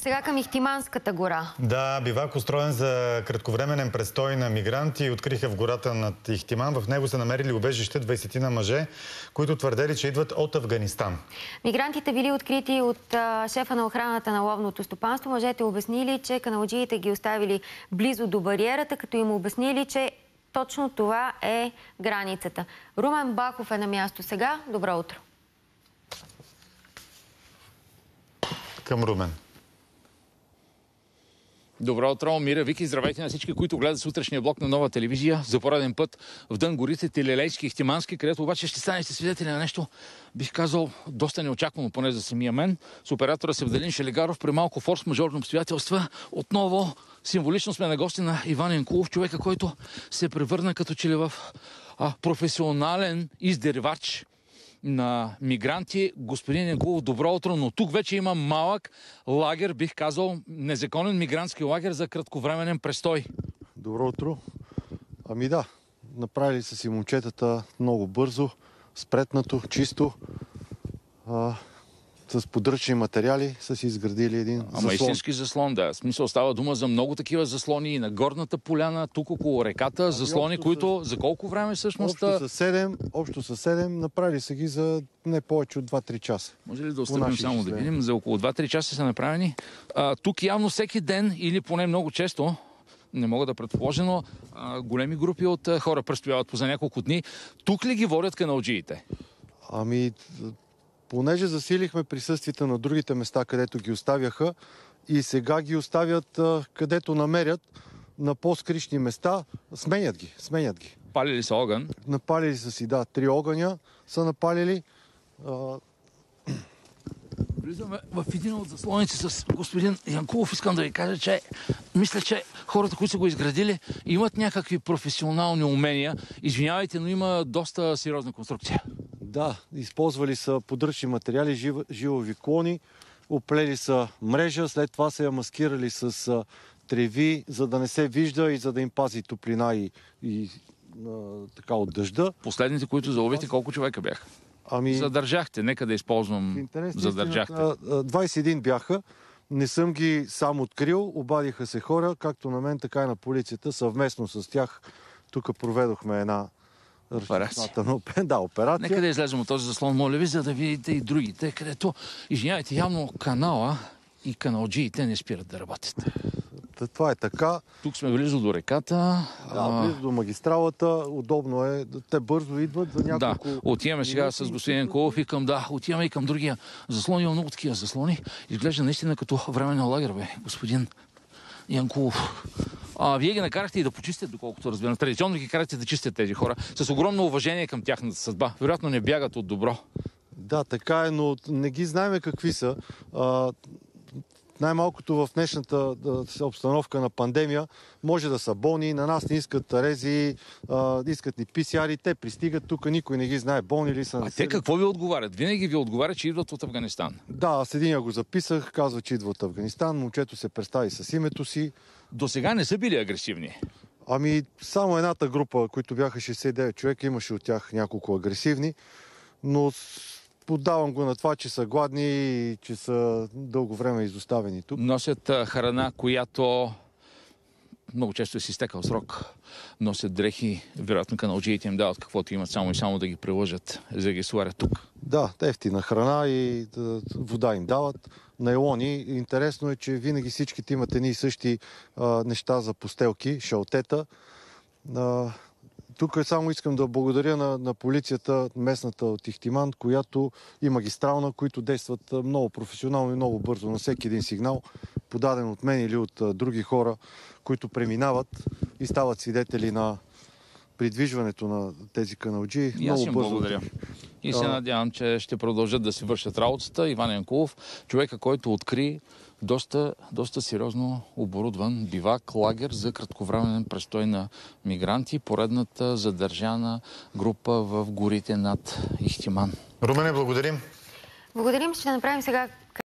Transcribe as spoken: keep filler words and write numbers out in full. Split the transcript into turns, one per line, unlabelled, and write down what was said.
Сега към Ихтиманската гора.
Да, бивак устроен за кратковременен престой на мигранти. Откриха в гората над Ихтиман. В него са намерили убежище двайсетина мъже, които твърдели, че идват от Афганистан.
Мигрантите били открити от а, шефа на охраната на ловното стопанство. Мъжете обяснили, че каналджиите ги оставили близо до бариерата, като им обяснили, че точно това е границата. Румен Бахов е на място сега. Добро утро.
Към Румен.
Добро утро, Мира, Вики, здравейте на всички, които гледат сутрешния блок на Нова телевизия. За пореден път в дън горите Телелейски, Ихтимански, където обаче ще станете свидетели на нещо, бих казал, доста неочаквано, поне за самия мен. С оператора Севделин Шелегаров при малко форс-мажорни обстоятелства. Отново символично сме на гости на Иван Янкулов, човека, който се превърна като че ли в а, професионален издирвач на мигранти. Господин Янкулов, добро утро, но тук вече има малък лагер, бих казал, незаконен мигрантски лагер за кратковременен престой.
Добро утро. Ами да, направили са си момчетата много бързо, спретнато, чисто, а, с подръчни материали са си изградили един
Ама
заслон.
истински заслон, да. В смисъл става дума за много такива заслони и на горната поляна, тук около реката, заслони, които за колко време всъщност...
Общо са седем, общо са седем, направили са ги за не повече от два-три часа.
Може ли да оставим само да видим? За около два-три часа са направени. А, тук явно всеки ден, или поне много често, не мога да предположа, но а, големи групи от а, хора престояват по за няколко дни. Тук ли ги водят каналджиите?
Ами, понеже засилихме присъствието на другите места, където ги оставяха, и сега ги оставят където намерят, на по-скришни места, сменят ги, сменят ги.
Палили са огън?
Напалили са си, да, три огъня са напалили.
Влизаме в един от заслоници с господин Янкулов. Искам да ви кажа, че мисля, че хората, които са го изградили, имат някакви професионални умения. Извинявайте, но има доста сериозна конструкция.
Да, използвали са подръчни материали, жив, жилови клони, оплели са мрежа, след това са я маскирали с а, треви, за да не се вижда и за да им пази топлина и, и а, така от дъжда.
Последните, които заловите, колко човека бяха?
Ами,
задържахте, нека да използвам задържахте.
двайсет и един бяха. Не съм ги сам открил, обадиха се хора, както на мен, така и на полицията. Съвместно с тях тук проведохме една
операция.
Да, операция.
Нека да излезем от този заслон, моля ви, за да видите и другите, където, извинявайте, явно канала и каналджиите не спират да работят.
Това е така.
Тук сме близо до реката.
Да, близо до магистралата. Удобно е. Те бързо идват за няколко...
Да, отиваме сега с господин Янкулов и към, да, отиваме и към другия заслон. Има много такива заслони. Изглежда наистина като временен лагер, бе, господин Янкулов. А, вие ги накарахте и да почистят, доколкото разбирам. Традиционно ги карате да чистят тези хора. С огромно уважение към тяхната съдба. Вероятно не бягат от добро.
Да, така е, но не ги знаем какви са. А, най-малкото в днешната да, обстановка на пандемия може да са болни, на нас не искат рези, а, искат ни пи си ар-и, те пристигат тук, никой не ги знае болни ли са.
А те какво ви отговарят? Винаги ви отговарят, че идват от Афганистан.
Да, аз един го записах, казва, че идва от Афганистан, момчето се представи с името си.
До сега не са били агресивни?
Ами, само едната група, които бяха шейсет и девет човека, имаше от тях няколко агресивни, но поддавам го на това, че са гладни и че са дълго време изоставени тук.
Носят храна, която много често е си изтекал срок. Носят дрехи, вероятно каналджиите им дават каквото имат, само и само да ги прилъжат, за да ги сварят тук.
Да, ефтина храна и вода им дават. Найлони. Интересно е, че винаги всичките имат едни и същи а, неща за постелки, шалтета. А, тук само искам да благодаря на, на полицията, местната от Ихтиман, която и магистрална, които действат много професионално и много бързо на всеки един сигнал, подаден от мен или от а, други хора, които преминават и стават свидетели на придвижването на тези каналджии.
И аз им благодаря. И се надявам, че ще продължат да си вършат работата. Иван Янкулов, човека, който откри доста, доста сериозно оборудван бивак, лагер за кратковременен престой на мигранти. Поредната задържана група в горите над Ихтиман.
Румене, благодарим.
Благодарим, ще направим сега